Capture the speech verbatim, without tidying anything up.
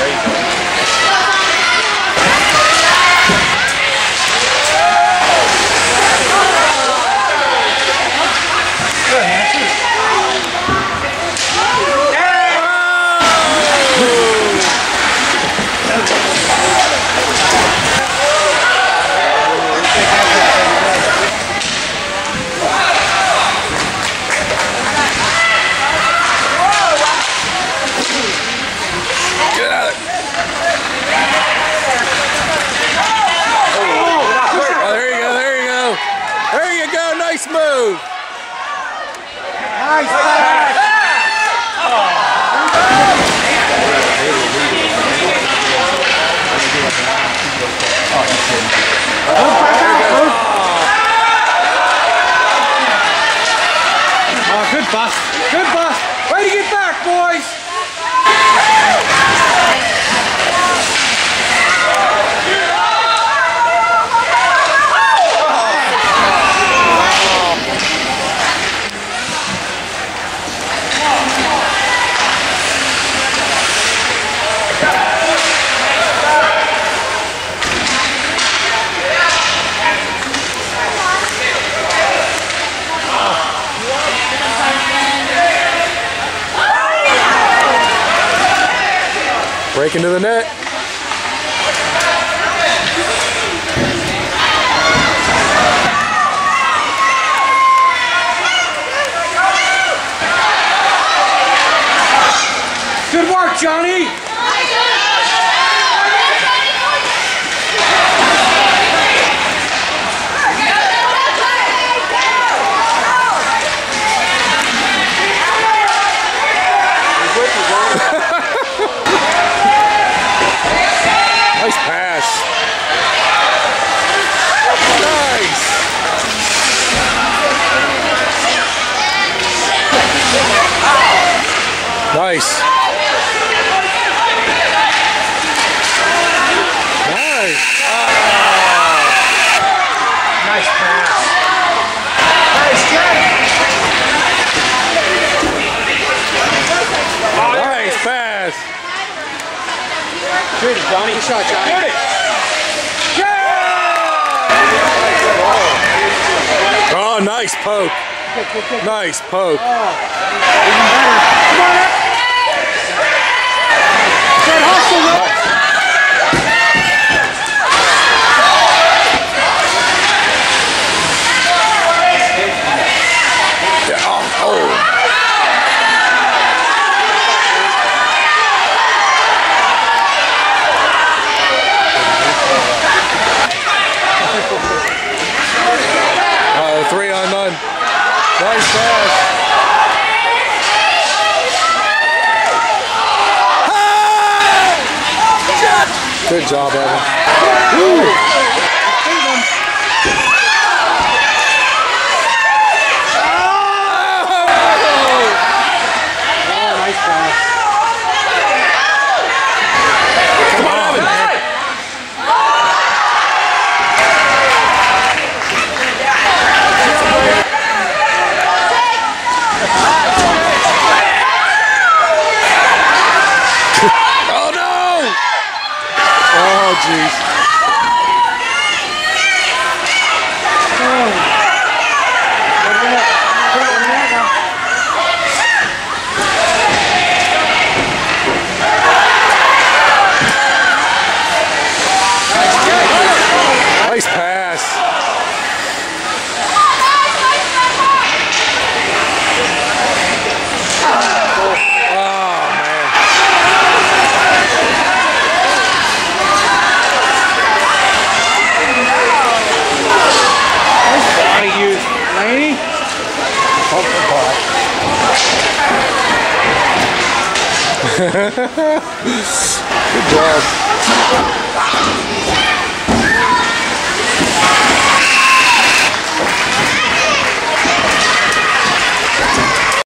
Nice move. Nice pass. Oh, good bust. Good bust. Way to get back, boys. Break into the net. Good work, Johnny. Nice pass. Nice. Nice. Nice. Oh. Nice pass. Nice Jack. Nice pass. Shoot it, Johnny. Good shot, Johnny. Shoot it. Yeah! Oh, nice poke. Good, good, good. Nice poke. Oh, even better. Come on up. Good hustle, Will. Yeah, oh, oh. Uh, three on none. Nice pass. Good job, Evan. Woo. Oh, nice pass. Come on, Evan. Oh no! Oh jeez. Nice pass. Oh man. Body use, Laney. Good job.